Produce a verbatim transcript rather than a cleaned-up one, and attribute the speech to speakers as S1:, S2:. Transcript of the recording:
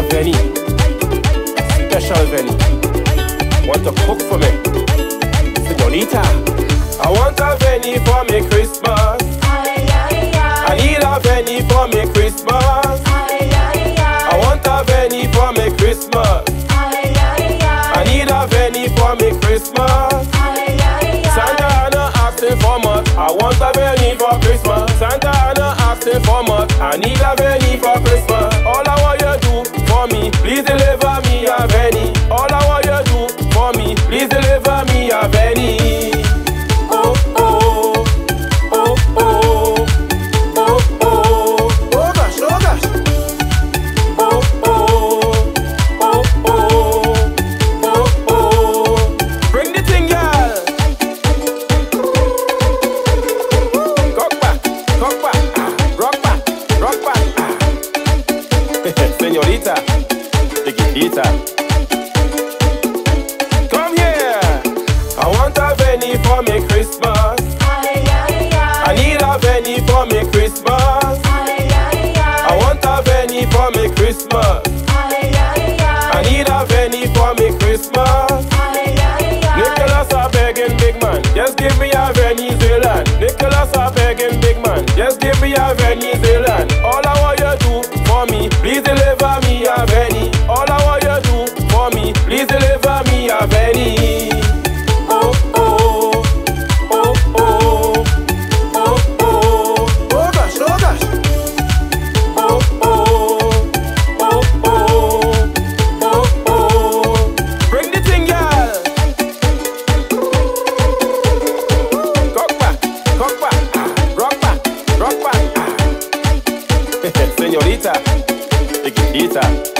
S1: Veni, special Veni, want to cook for me, señorita. I want a Veni for me Christmas. I need a Veni for me Christmas. I want a Veni for me Christmas. I need a Veni for me Christmas. Santa Ana asking for much. I want a Veni for Christmas. Santa Ana asking for much. I need a Veni for Christmas. All I want you do for me, please deliver me a Veni. All I want you do for me, please deliver me a Veni. Oh oh, oh oh, oh oh, oh gosh, oh gosh. Oh oh, oh oh, oh oh. Bring the thing, y'all. Cock back, cock back, ah. Rock back, rock back, ah. Señorita, chiquitita. Come here. I want a Veni for me Christmas. I need a Veni for me Christmas. I want a Veni for me Christmas. I need a Veni for me Christmas. Nicholas a begging big man, just give me a Venezuelan. Nicholas a begging big man, just give me a Venezuelan. All I want you do for me, please deliver me a Veni. All I want you do for me, please deliver me a Veni. Oh oh, oh oh, oh oh, oh gosh, oh gosh. Oh oh, oh oh, oh oh. Bring the thing, y'all. Cock back, cock back, ah. Rock back, rock back, ah. Señorita, chiquitita.